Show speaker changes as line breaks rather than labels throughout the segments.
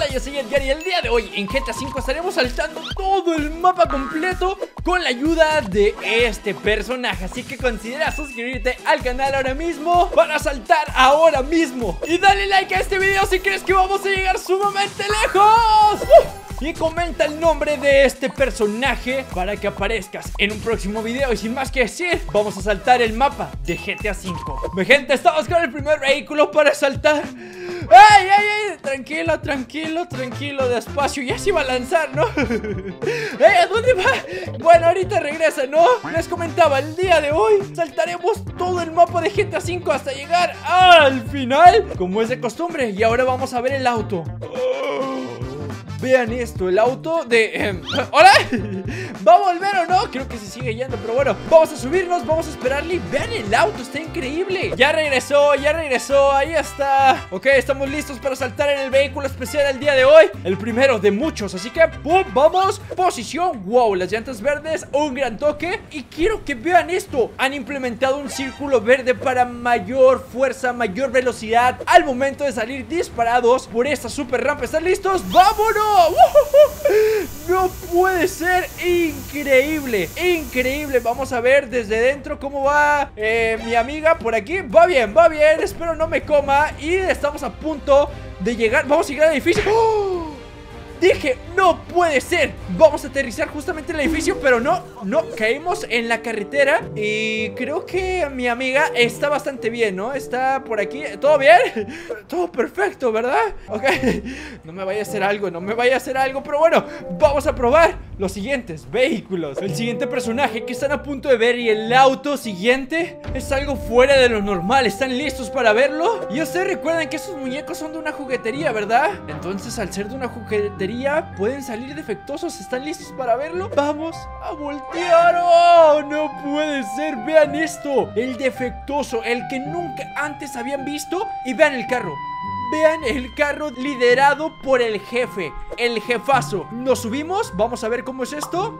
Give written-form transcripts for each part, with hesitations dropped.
Hola, yo soy Edgar y el día de hoy en GTA 5 estaremos saltando todo el mapa completo con la ayuda de este personaje. Así que considera suscribirte al canal ahora mismo para saltar ahora mismo. Y dale like a este video si crees que vamos a llegar sumamente lejos. Y comenta el nombre de este personaje para que aparezcas en un próximo video. Y sin más que decir, vamos a saltar el mapa de GTA 5. Mi gente, estamos con el primer vehículo para saltar. ¡Ey, ey, ey! Tranquilo, tranquilo, tranquilo, despacio. Ya se iba a lanzar, ¿no? ¡Ey! ¿A dónde va? Bueno, ahorita regresa, ¿no? Les comentaba, el día de hoy saltaremos todo el mapa de GTA 5 hasta llegar al final, como es de costumbre. Y ahora vamos a ver el auto. Vean esto, el auto de... ¿Hola? ¿Va a volver o no? Creo que se sigue yendo, pero bueno, vamos a subirnos, vamos a esperarle. Vean el auto, está increíble. Ya regresó, ahí está. Ok, estamos listos para saltar en el vehículo especial el día de hoy. El primero de muchos, así que ¡pum! Vamos, posición. Wow, las llantas verdes, un gran toque. Y quiero que vean esto. Han implementado un círculo verde para mayor fuerza, mayor velocidad al momento de salir disparados por esta super rampa. ¿Están listos? ¡Vámonos! No puede ser. Increíble, increíble. Vamos a ver desde dentro cómo va mi amiga por aquí. Va bien, espero no me coma. Y estamos a punto de llegar. Vamos a llegar al edificio. ¡Oh! Dije, no puede ser. Vamos a aterrizar justamente en el edificio, pero no, caímos en la carretera. Y creo que mi amiga está bastante bien, ¿no? Está por aquí, ¿todo bien? Todo perfecto, ¿verdad? Ok, no me vaya a hacer algo, pero bueno, vamos a probar los siguientes vehículos. El siguiente personaje que están a punto de ver y el auto siguiente es algo fuera de lo normal. ¿Están listos para verlo? Y ustedes recuerdan que esos muñecos son de una juguetería, ¿verdad? Entonces, al ser de una juguetería pueden salir defectuosos. ¿Están listos para verlo? Vamos a voltear. ¡Oh! No puede ser. Vean esto. El defectuoso, el que nunca antes habían visto. Y vean el carro. Vean el carro liderado por el jefe, el jefazo. Nos subimos, vamos a ver cómo es esto.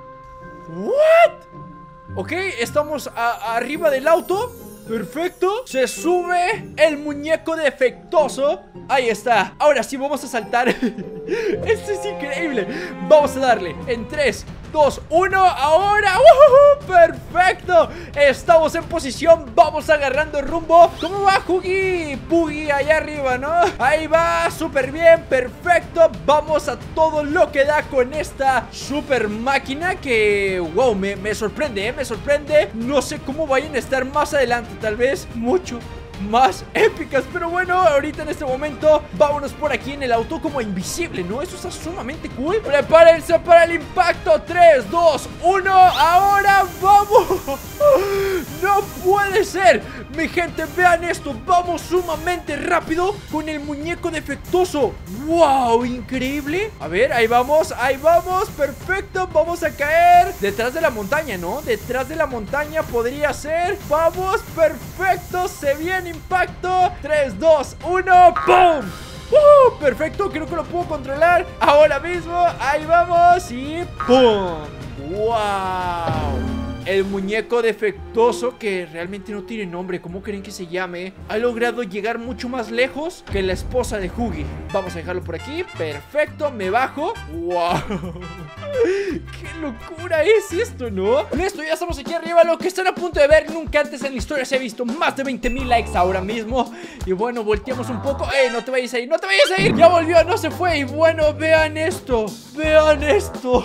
¿What? Ok, estamos arriba del auto. Perfecto, se sube el muñeco defectuoso. Ahí está, ahora sí vamos a saltar. Esto es increíble. Vamos a darle en 3, 2, 1, ahora. Perfecto, estamos en posición. Vamos agarrando rumbo. ¿Cómo va Huggy? Puggy allá arriba, ¿no? Ahí va, súper bien, perfecto. Vamos a todo lo que da con esta super máquina que, wow, me sorprende, me sorprende. No sé cómo vayan a estar más adelante. Tal vez mucho más épicas, pero bueno, ahorita en este momento vámonos por aquí en el auto como invisible, ¿no? Eso está sumamente cool. Prepárense para el impacto. 3, 2, 1, ahora vamos. No puede ser. Mi gente, vean esto. Vamos sumamente rápido con el muñeco defectuoso. Wow, increíble. A ver, ahí vamos, perfecto. Vamos a caer detrás de la montaña, ¿no? Detrás de la montaña podría ser. Vamos, perfecto, se viene impacto. 3, 2, 1, ¡pum! Perfecto, creo que lo puedo controlar ahora mismo. Ahí vamos y ¡pum! ¡Wow! El muñeco defectuoso, que realmente no tiene nombre, ¿cómo creen que se llame? Ha logrado llegar mucho más lejos que la esposa de Huggy. Vamos a dejarlo por aquí, perfecto, me bajo. ¡Wow! ¡Qué locura es esto!, ¿no? Listo, ya estamos aquí arriba. Lo que están a punto de ver, nunca antes en la historia se ha visto más de 20,000 likes ahora mismo. Y bueno, volteamos un poco. No te vayas a ir, no te vayas a ir. Ya volvió, no se fue. Y bueno, vean esto. Vean esto.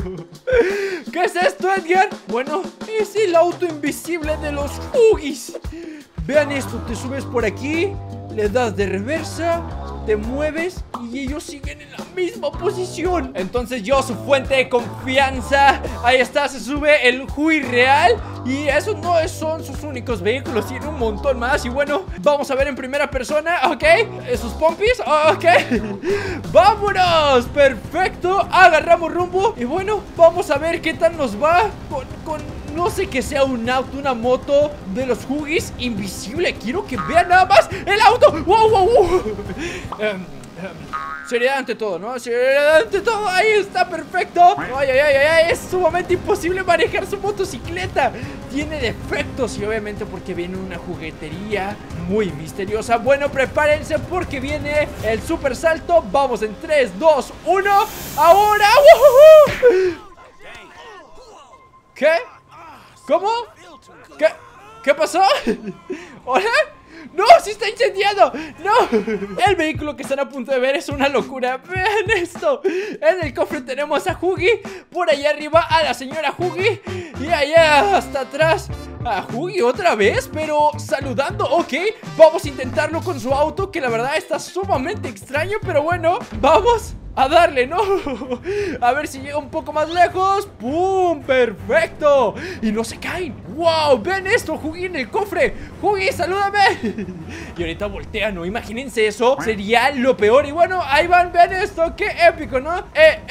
¿Qué es esto, Edgar? Bueno, es el auto invisible de los Huggies. Vean esto, te subes por aquí, le das de reversa, te mueves y ellos siguen en la misma posición. Entonces yo, su fuente de confianza, ahí está, se sube el Huggy real. Y esos no son sus únicos vehículos, tiene un montón más. Y bueno, vamos a ver en primera persona, ok, sus pompis, ok. ¡Vámonos! Perfecto, agarramos rumbo. Y bueno, vamos a ver qué tal nos va con no sé que sea un auto, una moto de los Huggies invisible. Quiero que vean nada más el auto. ¡Wow, wow, wow! Seriedad ante todo, ¿no? Seriedad ante todo. Ahí está, perfecto. Ay, ay, ay, ay. Es sumamente imposible manejar su motocicleta. Tiene defectos y obviamente porque viene una juguetería muy misteriosa. Bueno, prepárense porque viene el super salto. Vamos en 3, 2, 1. ¡Ahora! ¡Woohoo! ¿Qué? ¿Cómo? ¿Qué pasó? ¿Hola? ¡No! ¡Se está incendiando! ¡No! El vehículo que están a punto de ver es una locura. ¡Vean esto! En el cofre tenemos a Huggy. Por allá arriba a la señora Huggy. Y allá hasta atrás a Huggy otra vez, pero saludando. Ok, vamos a intentarlo con su auto, que la verdad está sumamente extraño. Pero bueno, vamos a darle, ¿no? A ver si llega un poco más lejos. ¡Pum! ¡Perfecto! Y no se caen. ¡Wow! ¡Ven esto! Huggy en el cofre. Huggy, salúdame. Y ahorita voltea, ¿no? Imagínense eso. Sería lo peor. Y bueno, ahí van, ven esto. ¡Qué épico!, ¿no?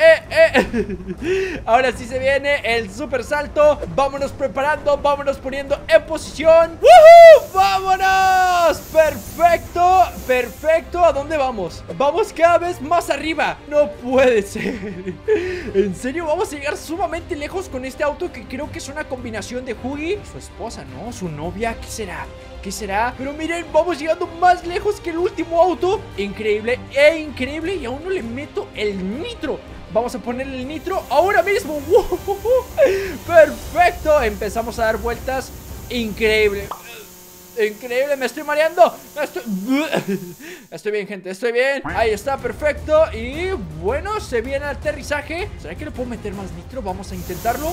Ahora sí se viene el super salto. Vámonos preparando, vámonos poniendo en posición. ¡Woohoo! ¡Vámonos! ¡Perfecto! ¡Perfecto! ¿A dónde vamos? Vamos cada vez más arriba. No puede ser. En serio, vamos a llegar sumamente lejos con este auto, que creo que es una combinación de Huggy y su esposa, ¿no? Su novia, ¿qué será? ¿Qué será? Pero miren, vamos llegando más lejos que el último auto. Increíble, increíble. Y aún no le meto el nitro. Vamos a ponerle el nitro ahora mismo. Perfecto. Empezamos a dar vueltas. Increíble. Increíble, me estoy mareando. Estoy bien, gente, estoy bien. Ahí está, perfecto. Y bueno, se viene el aterrizaje. ¿Será que le puedo meter más nitro? Vamos a intentarlo.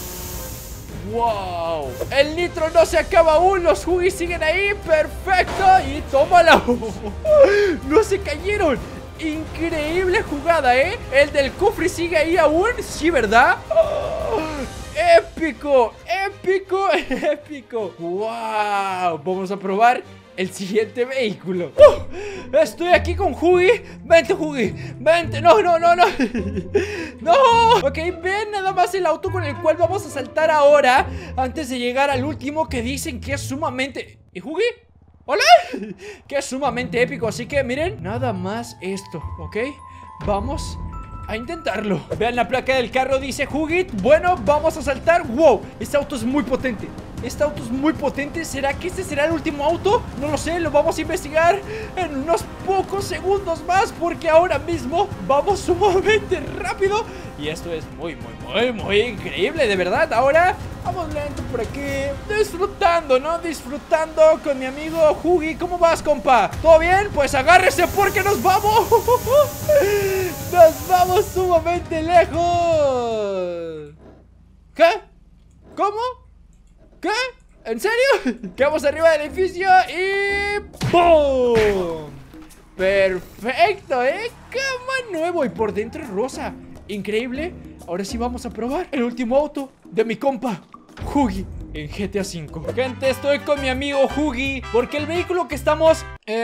¡Wow! El nitro no se acaba aún. Los Huggy siguen ahí. Perfecto. Y tómala. No se cayeron. Increíble jugada, ¿eh? El del cofre sigue ahí aún. Sí, ¿verdad? ¡Épico! ¡Épico! ¡Épico! ¡Wow! Vamos a probar el siguiente vehículo. Estoy aquí con Huggy. Vente, Huggy. Vente. No, no, no, no. No. Ok, ven nada más el auto con el cual vamos a saltar ahora, antes de llegar al último, que dicen que es sumamente... ¿Y Huggy? ¿Hola? Que es sumamente épico. Así que miren, nada más esto, ¿ok? Vamos a intentarlo. Vean la placa del carro, dice Huggy. Bueno, vamos a saltar. ¡Wow! Este auto es muy potente. Este auto es muy potente. ¿Será que este será el último auto? No lo sé, lo vamos a investigar en unos pocos segundos más, porque ahora mismo vamos sumamente rápido. Y esto es muy increíble, de verdad. Ahora vamos lento por aquí, disfrutando, ¿no? Disfrutando con mi amigo Huggy. ¿Cómo vas, compa? ¿Todo bien? Pues agárrese porque nos vamos. Nos vamos sumamente lejos. ¿Qué? ¿Cómo? ¿Qué? ¿En serio? Quedamos arriba del edificio y... ¡pum! Perfecto, ¿eh? Cama nuevo y por dentro es rosa. Increíble. Ahora sí vamos a probar el último auto de mi compa Huggy en GTA V. Gente, estoy con mi amigo Huggy porque el vehículo que estamos...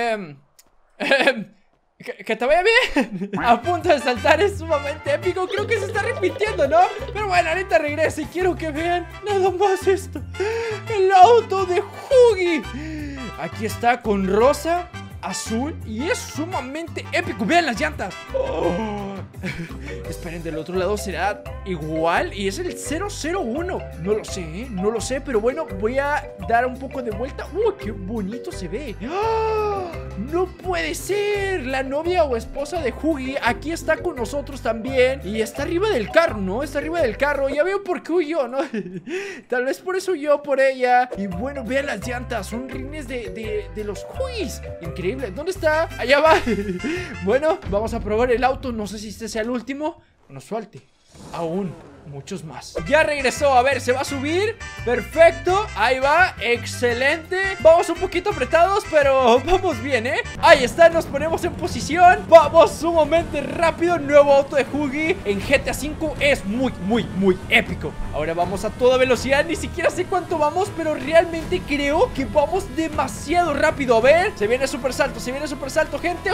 Que te vaya bien. A punto de saltar es sumamente épico. Creo que se está repitiendo, ¿no? Pero bueno, ahorita regreso y quiero que vean nada más esto. El auto de Huggy. Aquí está con rosa, azul y es sumamente épico. Vean las llantas. Esperen, del otro lado será igual y es el 001. No lo sé, ¿eh? No lo sé, pero bueno, voy a dar un poco de vuelta. ¡Qué bonito se ve! ¡No puede ser! La novia o esposa de Huggy aquí está con nosotros también. Y está arriba del carro, ¿no? Está arriba del carro. Ya veo por qué huyó, ¿no? Tal vez por eso huyó por ella. Y bueno, vean las llantas. Son rines de los Huggys. Increíble. ¿Dónde está? Allá va. Bueno, vamos a probar el auto. No sé si este sea el último. Nos falte aún muchos más. Ya regresó, a ver, se va a subir. Perfecto, ahí va, excelente. Vamos un poquito apretados, pero vamos bien, ¿eh? Ahí está, nos ponemos en posición. Vamos sumamente rápido. Nuevo auto de Huggy en GTA V es muy épico. Ahora vamos a toda velocidad, ni siquiera sé cuánto vamos, pero realmente creo que vamos demasiado rápido. A ver, se viene super salto, gente.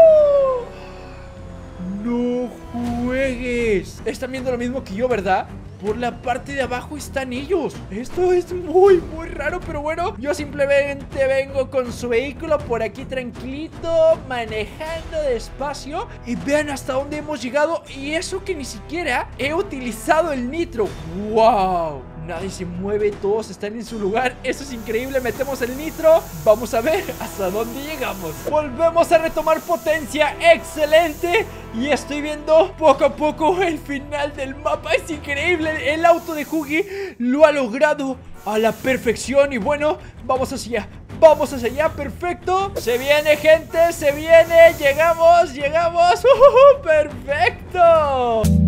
No juegues. Están viendo lo mismo que yo, ¿verdad? por la parte de abajo están ellos. Esto es muy raro, pero bueno, yo simplemente vengo con su vehículo por aquí tranquilito, manejando despacio. Y vean hasta dónde hemos llegado. Y eso que ni siquiera he utilizado el nitro. ¡Wow! Nadie se mueve, todos están en su lugar. Eso es increíble, metemos el nitro. Vamos a ver hasta dónde llegamos. Volvemos a retomar potencia, excelente. Y estoy viendo poco a poco el final del mapa. Es increíble, el auto de Huggy lo ha logrado a la perfección. Y bueno, vamos hacia allá, perfecto. Se viene, gente, se viene. Llegamos. ¡Perfecto!